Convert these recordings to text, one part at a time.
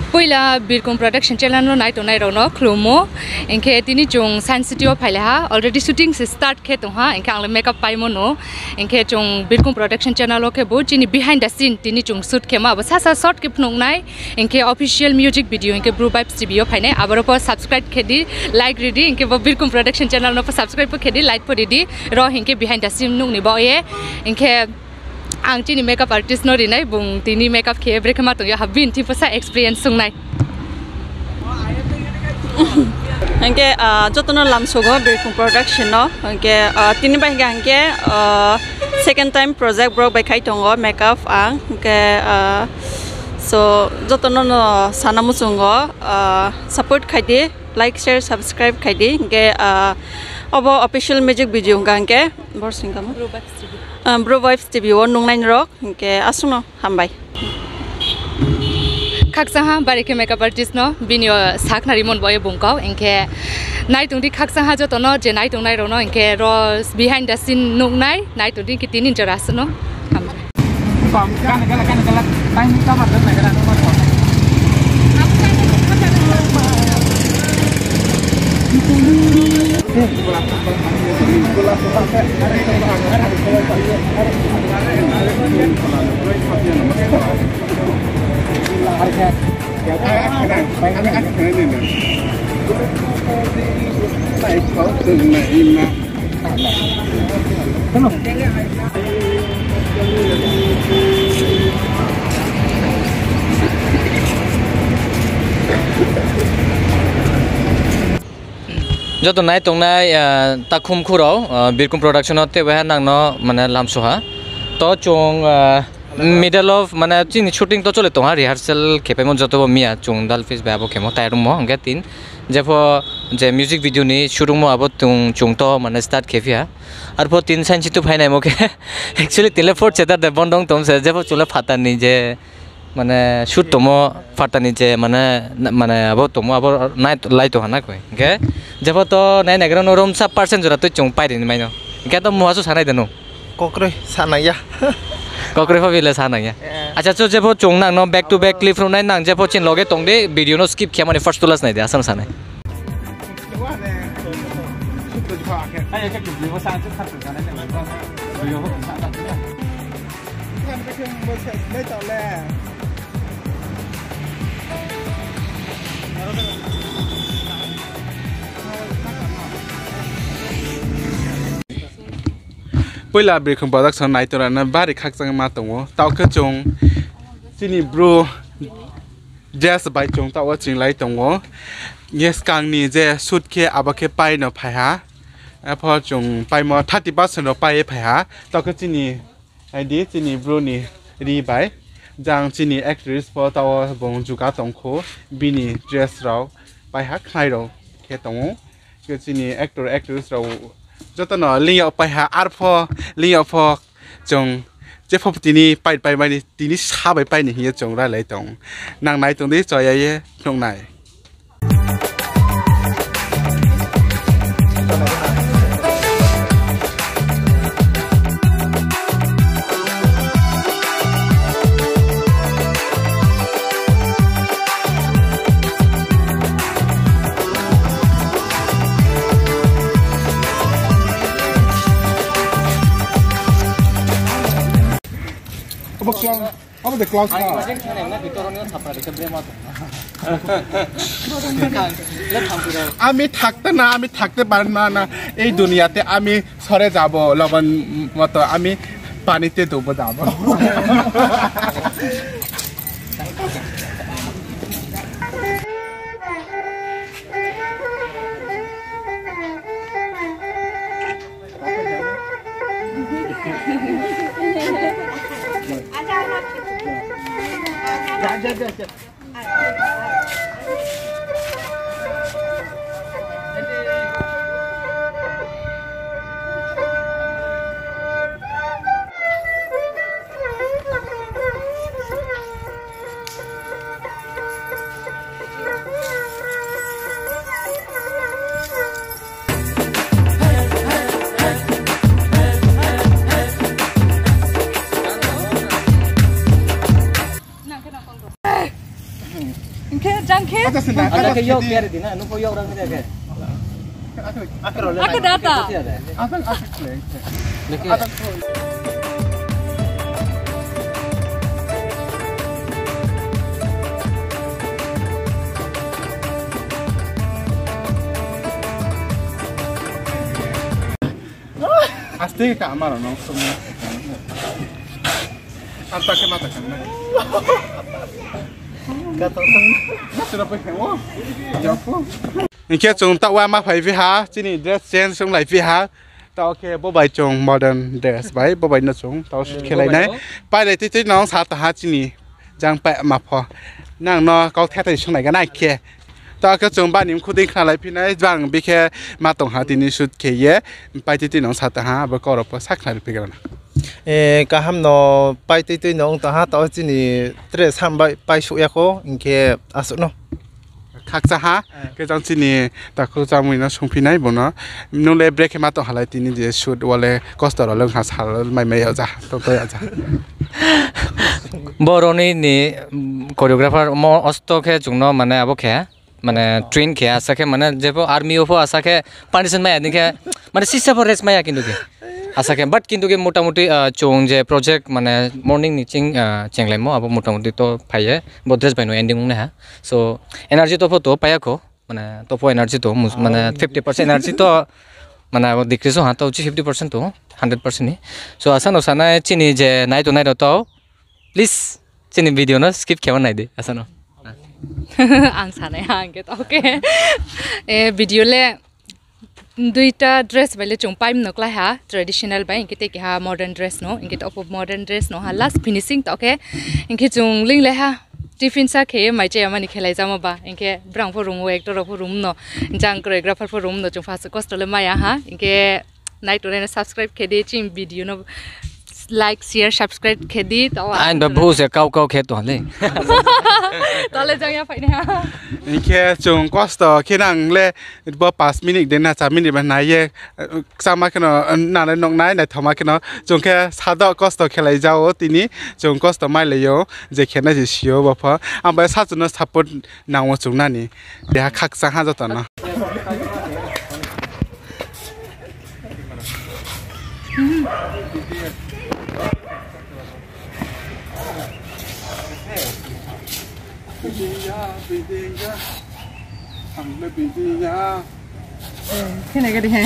Poila Birkum production channel no night on night no Klumo enke tini chung sensitive phaile ha already shooting se start khe to ha enke ang makeup paimo no enke chung Birkum production channel ke bo chini behind the scene tini chung shoot ke ma sa sa short ke phnong nai enke official music video enke Brew Vibes TV phaine abaro po subscribe khedi like ready enke bo Birkum production channel no subscribe khedi like po ready ro enke behind the scene nung ni bo ye enke ang chini makeup artist no rinai bung tini makeup ke break ma to ya habin ti pasa experience sung nai angke jotono lamsogo Birkum production no angke tini bai angke second time project bro bai khai tongo makeup ang angke so jotono no sanamu sungo support khaidi like share subscribe khaidi angke obo official music video angke bor singam Brew Vibes TV on Nung rock ke asuno Hambai Khakchang Ha barike makeup artist no binyo sakna rimon boy bungkau enke night ungdi Khakchang Ha jotono je night ungnai ro no enke ro behind the scene nungnai night ungdi ki tinin jaras no Jotono night tongnai takhum khuro Birkum production te wa nang no mane lamso ha to chung middle of mane chini shooting to chole to ha rehearsal khepemo joto mia chung dal face ba bo khemo tai room mo angge tin jepho je music video ni shooting mo abo chung to mane start khefia arpo tin sanchi tu phainai mo ke actually teleport cheta de bondong tom se jepho chole phata ni je mane shoot tomo fatani je mane abo tomo abo night light to hana koi ke jabo to nai nagra no rom 100% jora to chung pai din mai no ke to muasu sanai denu kokre sanai ya kokre fa vile sanai ya acha cho jabo chung nang no back to back clip from nai nang jabo chin loge tong de video no skip kya mane first tulas nai de asam sanai Poila Birkum production night ora na bari Khakchang Ma tongo taw ka chung sini bro just by chung taw ching lai tongo yes kang ni je shoot ke abake pai no phai ha apho chung pai mo 30% no pai phai ha taw ka sini ID sini bro ni ri bai jang sini actress for taw bong ju ka tong kho bini dress raw pai ha khai ro ke tongo ke sini actor actress raw Jotono liya pai ha arpho liya pho chung jepho tini pai mai tini sa pai ni hi chung ra lai tong nang nai tong di choya ye thong nai Apa the clouds now? Ami thakte na ami thakte parna na ei duniate ami sore jabo laban moto ami panite dobo jabo Ingke jangke. Ada ke yok biar di na, nu ko yok orang ni ke. Aku data. Asti ka amar no semua. Anta ke mata kan. Kata sudah pergi wah. Jauh. Ingke chung tak wa ma phai vi ha, chini dress change chung lai vi ha. Tao ke bo bai chung modern dress bai bo bai na chung tao khelai nai. Pai lai ti nong sa ta ha chini. Jang pa ma pho. Nang no kau the tai chung lai ga nai ke. ตาก็จงบ้านนี้คุณดิ้งขนาดไรพี่นายบางบิแค่มาตรงหาที่นี่สุดเขียไปที่น้องสัตว์หาบก็รบสักขนาดพี่กันนะก็ห้ามนอไปที่น้องตาหาตอนที่นี่เตะห้ามไปช่วยเขาอินแค่อาสุนอคักจะหาก็จังที่นี่แต่คุณจำมีน้องชงพี่นายบ่เนาะนู่นเลยเบรกมาตรงหาไรที่นี่เดี๋ยวชุดว่าเลยก็สตอร์เรื่องหาสารไม่เอาจ้ะตัวเอาจ้ะบรอนี่นี่คอริโอกราฟาร์มออสโตแค่จุงเนาะมันเนี่ยบ่แค่মানে train খেয়ে আসাকে মানে যে army ওফো আসাকে partition মায়া দেখে মানে সিসা for race মায়া কিন্তু আসাকে but কিন্তু মোটামুটি চং যে প্রজেক্ট মানে মর্নিং নিচিং চেংলাইমো আবো মোটামুটি তো পাইয়ে বদ্রেস বাইনো এন্ডিং নে হ্যাঁ সো এনার্জি তো ফটো পায়াকো মানে তো এনার্জি তো মানে 50% এনার্জি তো মানে ডিক্রিজও হ্যাঁ তো 50% তো 100% নি সো আসানো সানা চিনি যে নাই তো প্লিজ চিনি ভিডিও না স্কিপ খেবা নাই দে আসানো ang sanai hang ke oke video le duita dress bale chung paim nokla ha traditional bai ingke te ha modern dress no ingke top of modern dress no ha last finishing to oke ingke chung ling le ha tiffin sa khe mai che amani khelai jama ba ingke brang for room actor for room no jang choreographer for room no chung fast cost le maya ha ingke night to subscribe khe de chim video no like share subscribe khedi to an ba bhu se kau khe to le to le jang ya phai ne ha ke chung cost ke nang le bo 5 minute den na 3 minute ba nai ye sama ke no na le nok nai na thoma ke no chung ke sa do cost khelai jao tini chung cost mai le yo je khena je sio ba pha am ba sa chuna support nawo chung na ni de khak sa ha jata na Bidinya, hamle bidinya. Cái này cái gì?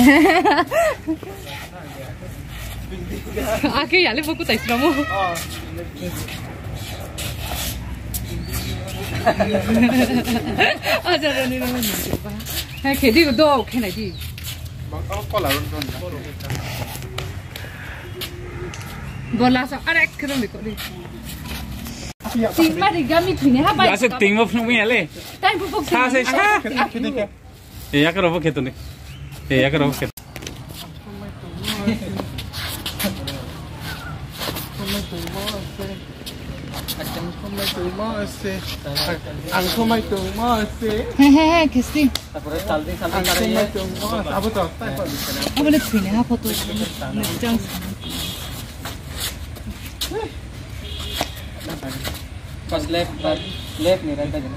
À cái gì lấy buku tay sih kamu? Ah jangan ni nama ni. Hey, kedi udah oke nanti. Bola so, ada kerana ni kau ni. Tinggal di kami sini apa? Asal tinggal pun ni ale. Time pupuk. Sah sah. Ya kerana apa kita ni? Ya kerana apa kita? Angko mai tu mas. Hehehe, kisti. Apa tu? Apa ni sini apa tu? Jangan. First left ni rata je.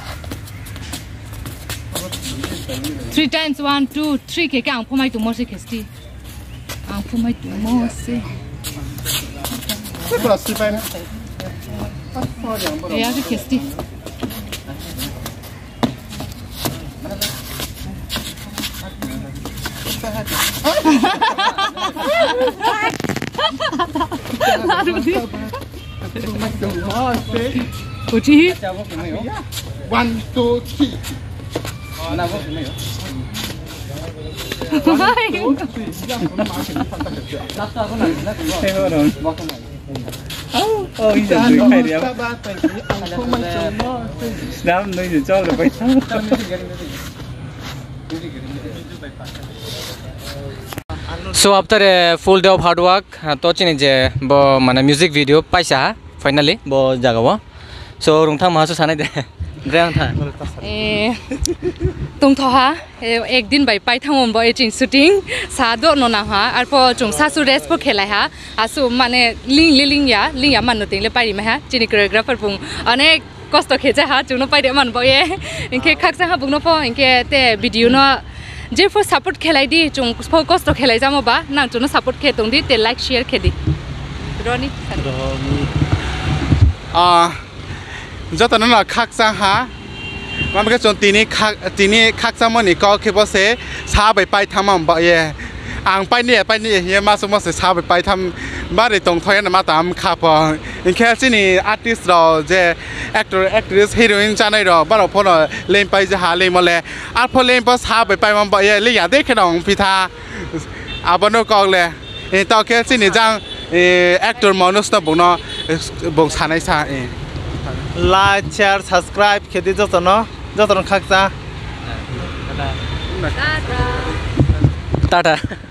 3 times 1 2 3 ke ang phomai tu mo se kisti. Ang phomai tu mo se. Apa sih pai na? Ya ke kisti. Uci. 1 2 3. Mana bos ni? Last aku nak. Tengok dong. Oh, ini jadi kayak dia. Sedap nih jual lebih. So after a full day of hard work, to chini je bo mana music video paisa finally bo jagawa. So Rungthang mahasu sana de. Reang tha. Tung thoha ek din bai pai thangom bo echin shooting sado no na ha arpo chung sasu rest po khelai ha asu mane ling ya manu ting le pari ma ha chini choreographer pung anek cost खेजा हा चुनो पाइदे मान बये इनके खाकसा हा बुंनो पो इनके ते वीडियो न जे फो सपोर्ट खेलाई दी चुं फो cost खेलाई जामो बा ना चुनो सपोर्ट खे तुंदी ते लाइक शेयर खे दी रोनी Jotono Khakchang Ha Mamke chon tini khakchang moni ko ke bose sa bai pai thamam ba ye ang pai ni ye ma so mo se sa bai pai tham ba re tong thoi na ma tam kha po in khe chini artist ro je actor actress heroine chanai ro ba ro pho no len pai je ha le mo le a pho len po sa bai pai mam ba ye le ya de khe dong pi tha a ba no kong le e to ke chini jang actor Manoj na bong no bong sanai sa like share subscribe khedi Jotono Khakchang Tata